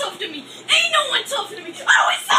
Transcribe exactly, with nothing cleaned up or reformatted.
tough to me. Ain't no one tougher than me. I always say